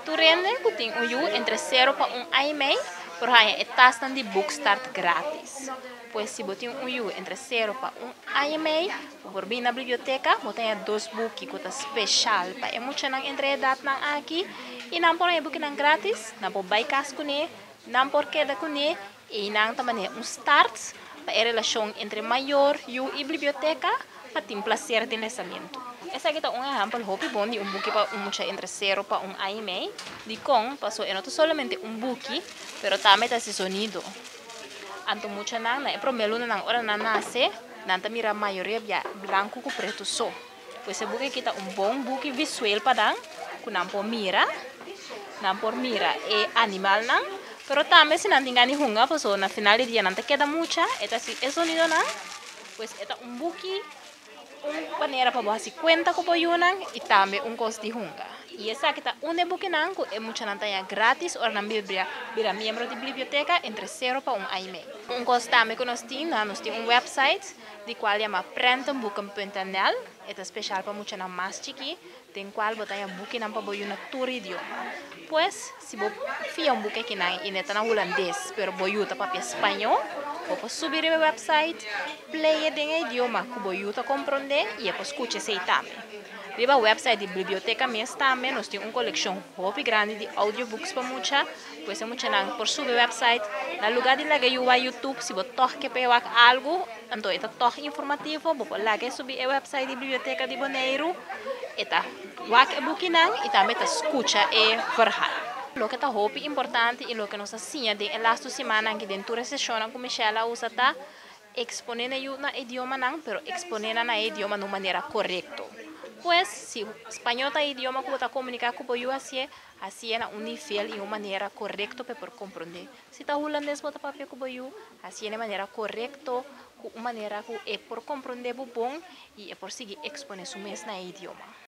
Tu rende puting uyu entre 0 para 1 ano, pero hanya etas de book start grátis. Pues se botin uyu entre 0 para 1 ano, por vir na biblioteca, botem dois books que tá special para muita nang entre edad nang aqui e não por book nang grátis, não por baikas kune, não por queda kune e não também start para a relação entre maior e biblioteca para ter placer de lançamento. Essa aqui é um exemplo hopi bom de book para mucha entre 0 para 1 ano. De com passou não somente book, pero também tá esse sonido. Anto mucha nang na promelo nang ora na nasce, nanta mira maioria bia branco com preto só. Pois esse book aqui tá bom book visual para dan, com não por mira e animal nang, pero também se não tingani hunga, passou na final de dia nanta queda mucha, eta si é sonido nang, pois eta book maneira para você conta com boyunan e também custo de hunga. E essa aqui tá book nang é mucha nanta ya grátis ou na biblia, vira membro de biblioteca entre 0 para 1 ano. Custo também que nós temos website de qual chama prentenboeken.nl, é especial para mucha na mais chiqui, tem qual botar book nang para boyuna todo idioma. Pues, se você fia book aqui nang e neta na holandês, pero boyuta para espanhol, você subir o website, play em idioma que você compreende e você escuta esse também. Riba website de biblioteca mesmo também, nós temos coleção muito grande de audiobooks para mucha, pois é mucha nang por subir website, na lugar de lagar YouTube, se você toca para algo, então é toque informativo, você lagar subir o website de biblioteca de Bonaire, eta wak e book nang e também tá escuta e verhal. Lo que está muito importante e lo que nos ensina de esta semana que dentro da sessão com Michelle usa tá exponer na idioma nang, pero exponer na idioma de maneira correta. Pues, se espanhol é idioma que você comunicar com o assim é na nível e uma maneira correta para compreender. Se está holandês você papel com o assim é na maneira correta, uma maneira que é por compreender bom e é por seguir exponer o mesmo idioma.